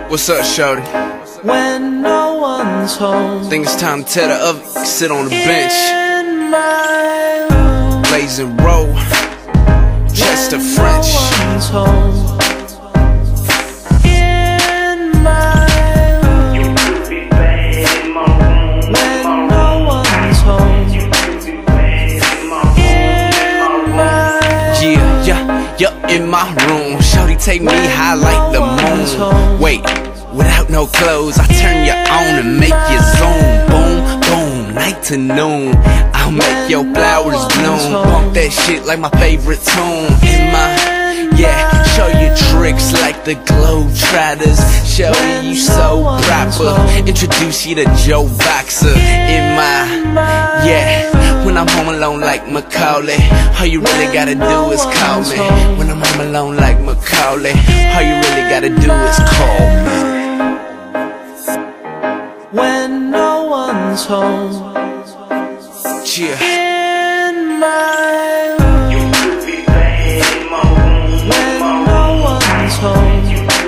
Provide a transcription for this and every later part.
What's up, shorty? When no one's home, Think it's time to tell the other sit on the bench. in my room, LAZE and roll. Chester when French. no one's home, in my room, when no one's home, in my Yeah, in my room. Shawty take me high like the moon. Wait, without no clothes, I turn you on and make you zoom. Boom, boom, night to noon. I'll make your flowers bloom. Bump that shit like my favorite tune. In my, yeah, show you tricks like the Globetrotters. Show you so proper. Introduce you to Joe Boxer. In my, yeah. When I'm home alone like Macaulay, all you really gotta do is call me. When I'm home alone like Macaulay, all you really gotta do is call me. when no one's home, Yeah. in my room, when no one's home,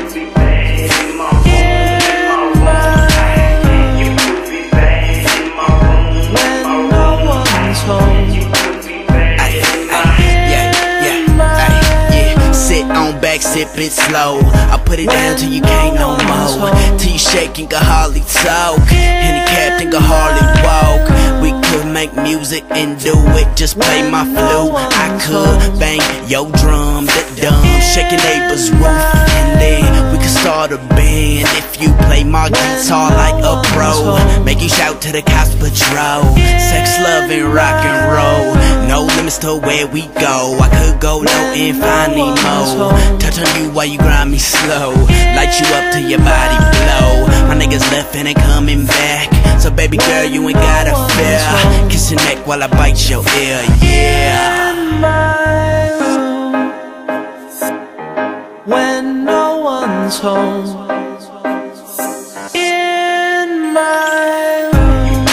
Sip it slow, I put it down till you can't no more. Till you shake and can hardly talk, and the captain can hardly walk. We could make music and do it, just play my flute. I could bang your drum, the dumb, shake your neighbor's roof. And then we could start a band if you play my guitar like a pro. Make you shout to the cops patrol. Sex, love, and rock and roll, no limits to where we go. I could go low and find Nemo. Touch on you while you grind me slow, light you up till your body blow. My niggas left and ain't coming back, so baby girl you ain't gotta fear. Kiss your neck while I bite your ear, yeah. in my room, when no one's home, in my room,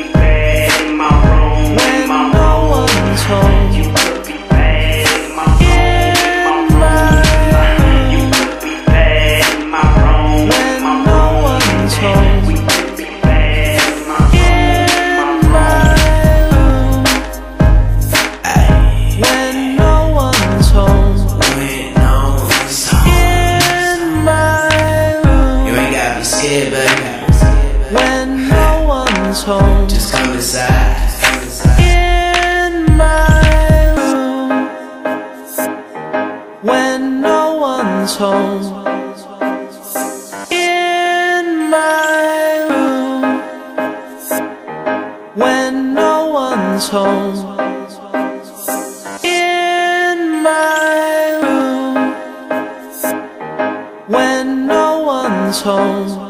when no one's home. When no one's home, just come inside. in my room, when no one's home, in my room, when no one's home, in my room, when no one's home.